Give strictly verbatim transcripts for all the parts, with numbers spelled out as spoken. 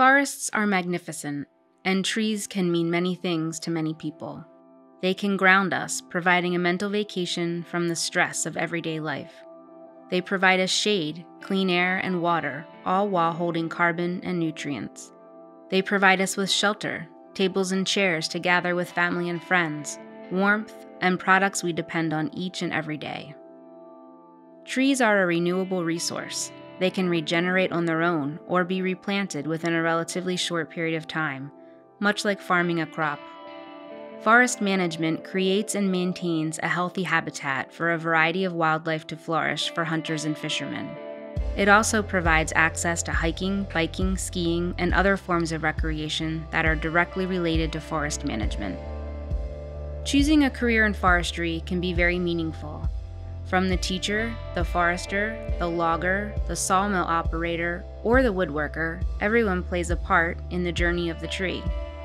Forests are magnificent, and trees can mean many things to many people. They can ground us, providing a mental vacation from the stress of everyday life. They provide us shade, clean air, and water, all while holding carbon and nutrients. They provide us with shelter, tables and chairs to gather with family and friends, warmth, and products we depend on each and every day. Trees are a renewable resource. They can regenerate on their own or be replanted within a relatively short period of time, much like farming a crop. Forest management creates and maintains a healthy habitat for a variety of wildlife to flourish for hunters and fishermen. It also provides access to hiking, biking, skiing, and other forms of recreation that are directly related to forest management. Choosing a career in forestry can be very meaningful. From the teacher, the forester, the logger, the sawmill operator, or the woodworker, everyone plays a part in the journey of the tree.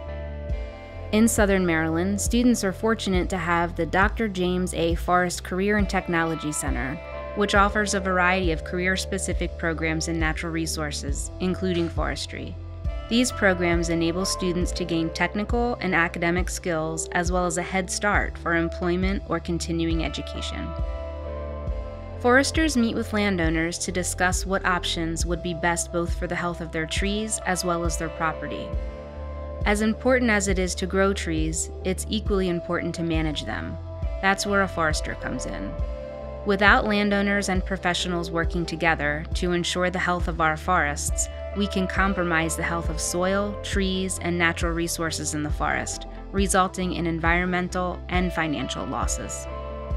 In Southern Maryland, students are fortunate to have the Doctor James A. Forrest Career and Technology Center, which offers a variety of career-specific programs in natural resources, including forestry. These programs enable students to gain technical and academic skills as well as a head start for employment or continuing education. Foresters meet with landowners to discuss what options would be best both for the health of their trees as well as their property. As important as it is to grow trees, it's equally important to manage them. That's where a forester comes in. Without landowners and professionals working together to ensure the health of our forests, we can compromise the health of soil, trees, and natural resources in the forest, resulting in environmental and financial losses.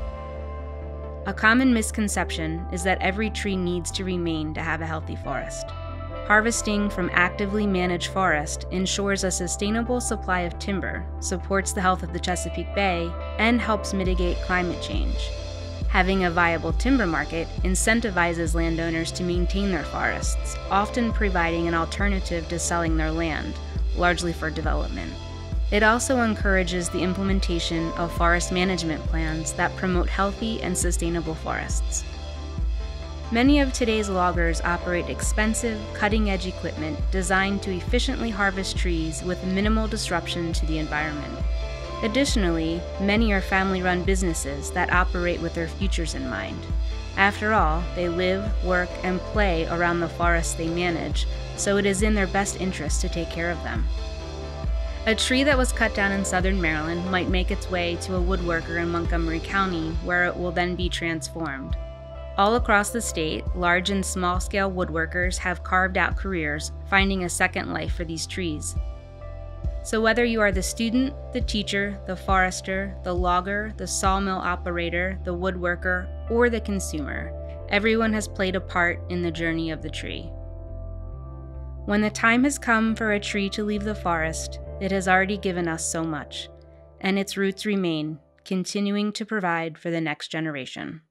A common misconception is that every tree needs to remain to have a healthy forest. Harvesting from actively managed forest ensures a sustainable supply of timber, supports the health of the Chesapeake Bay, and helps mitigate climate change. Having a viable timber market incentivizes landowners to maintain their forests, often providing an alternative to selling their land, largely for development. It also encourages the implementation of forest management plans that promote healthy and sustainable forests. Many of today's loggers operate expensive, cutting-edge equipment designed to efficiently harvest trees with minimal disruption to the environment. Additionally, many are family-run businesses that operate with their futures in mind. After all, they live, work, and play around the forests they manage, so it is in their best interest to take care of them. A tree that was cut down in Southern Maryland might make its way to a woodworker in Montgomery County, where it will then be transformed. All across the state, large and small-scale woodworkers have carved out careers, finding a second life for these trees. So whether you are the student, the teacher, the forester, the logger, the sawmill operator, the woodworker, or the consumer, everyone has played a part in the journey of the tree. When the time has come for a tree to leave the forest, it has already given us so much, and its roots remain, continuing to provide for the next generation.